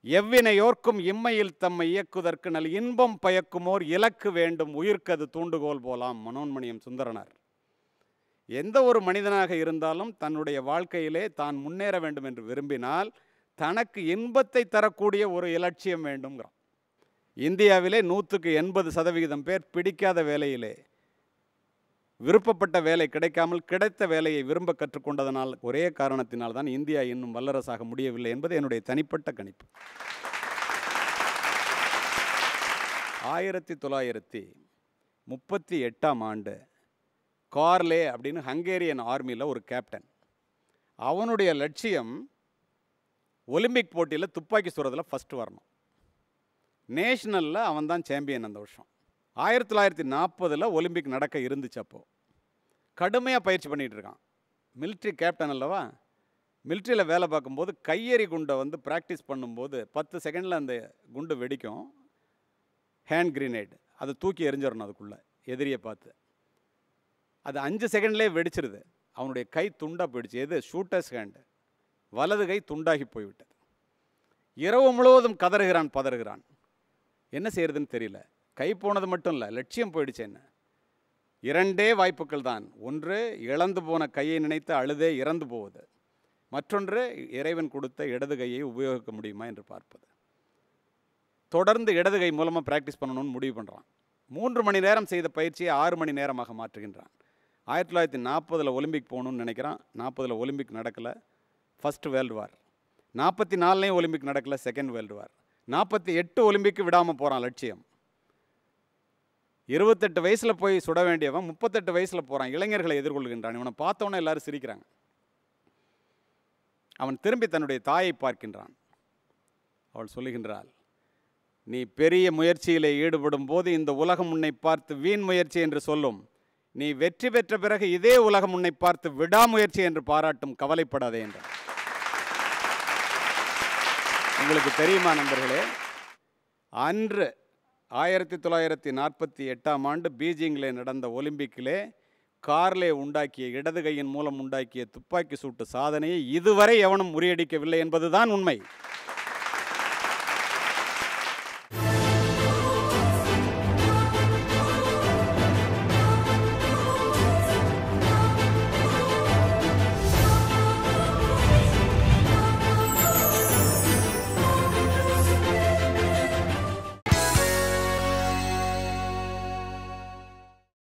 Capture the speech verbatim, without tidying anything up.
எவ்வினையோர்க்கும் இம்மையில் தம்மை இயக்குதற்கு நல் இன்பம் பயக்குமோர் இலக்கு வேண்டும் உயிர்க்கது தூண்டுகோல் போலாம். மனோன்மணியம் சுந்தரனார். எந்த ஒரு மனிதனாக இருந்தாலும் தன்னுடைய வாழ்க்கையிலே தான் முன்னேற வேண்டும் என்று விரும்பினால் தனக்கு இன்பத்தை தரக்கூடிய ஒரு இலட்சியம் வேண்டும்ங்கிறான். இந்தியாவிலே நூற்றுக்கு எண்பது சதவிகிதம் பேர் பிடிக்காத வேலையிலே, விருப்பப்பட்ட வேலை கிடைக்காமல் கிடைத்த வேலையை விரும்ப கற்றுக்கொண்டதனால் ஒரே காரணத்தினால் தான் இந்தியா இன்னும் வல்லரசாக முடியவில்லை என்பது என்னுடைய தனிப்பட்ட கணிப்பு. ஆயிரத்தி தொள்ளாயிரத்தி முப்பத்தி எட்டாம் ஆண்டு கார்லே அப்படின்னு ஹங்கேரியன் ஆர்மியில் ஒரு கேப்டன். அவனுடைய லட்சியம் ஒலிம்பிக் போட்டியில் துப்பாக்கி சுடுறதில் ஃபஸ்ட்டு வரணும். நேஷ்னலில் அவன் தான் சாம்பியன் அந்த வருஷம். ஆயிரத்தி தொள்ளாயிரத்தி நாற்பதில் ஒலிம்பிக் நடக்க இருந்துச்சு. அப்போது கடுமையாக பயிற்சி பண்ணிகிட்டு இருக்கான். மிலிட்ரி கேப்டன் அல்லவா. மிலிட்ரியில் வேலை பார்க்கும்போது கையெறி குண்டை வந்து ப்ராக்டிஸ் பண்ணும்போது பத்து செகண்டில் அந்த குண்டு வெடிக்கும். ஹேண்ட் கிரினேட், அதை தூக்கி எறிஞ்சிடணும் அதுக்குள்ளே எதிரியை பார்த்து. அது அஞ்சு செகண்ட்லேயே வெடிச்சிருது. அவனுடைய கை துண்டாக போயிடுச்சு. எது? Shooter's hand. வலது கை துண்டாகி போய்விட்டது. இரவு முழுவதும் கதறுகிறான், பதறுகிறான். என்ன செய்யறதுன்னு தெரியல. கை போனது மட்டும் இல்லை, லட்சியம் போயிடுச்சு. என்ன? இரண்டே வாய்ப்புகள் தான். ஒன்று, இழந்து போன கையை நினைத்து அழுதே இறந்து போவது. மற்றொன்று, இறைவன் கொடுத்த இடது கையை உபயோகிக்க முடியுமா என்று பார்ப்பது. தொடர்ந்து இடது கை மூலமாக ப்ராக்டிஸ் பண்ணணும்னு முடிவு பண்ணுறான். மூன்று மணி நேரம் செய்த பயிற்சியை ஆறு மணி நேரமாக மாற்றுகின்றான். ஆயிரத்தி தொள்ளாயிரத்தி நாற்பதில் ஒலிம்பிக் போகணுன்னு நினைக்கிறான். நாற்பதில் ஒலிம்பிக் நடக்கலை, ஃபஸ்ட் வேர்ல்டு வார். நாற்பத்தி நாலுலேயும் ஒலிம்பிக் நடக்கலை, செகண்ட் வேர்ல்டு வார். நாற்பத்தி எட்டு ஒலிம்பிக்கு விடாமல் போகிறான் லட்சியம். இருபத்தெட்டு வயசில் போய் சுட வேண்டியவன் முப்பத்தெட்டு வயசில் போகிறான். இளைஞர்களை எதிர்கொள்கின்றான். இவனை பார்த்தோன்னே எல்லாரும் சிரிக்கிறாங்க. அவன் திரும்பி தன்னுடைய தாயை பார்க்கின்றான். அவள் சொல்லுகின்றாள், நீ பெரிய முயற்சியிலே ஈடுபடும் போது இந்த உலகம் உன்னை பார்த்து வீண் முயற்சி என்று சொல்லும். நீ வெற்றி பெற்ற பிறகு இதே உலகம் உன்னை பார்த்து விடாமுயற்சி என்று பாராட்டும். கவலைப்படாதே என்றான். உங்களுக்கு தெரியுமா நண்பர்களே, அன்று ஆயிரத்தி தொள்ளாயிரத்தி நாற்பத்தி எட்டாம் ஆண்டு பீஜிங்கில் நடந்த ஒலிம்பிக்கிலே கார்லே உண்டாக்கிய, இடது கையின் மூலம் உண்டாக்கிய துப்பாக்கி சூட்டு சாதனையை இதுவரை எவனும் முறியடிக்கவில்லை என்பதுதான் உண்மை.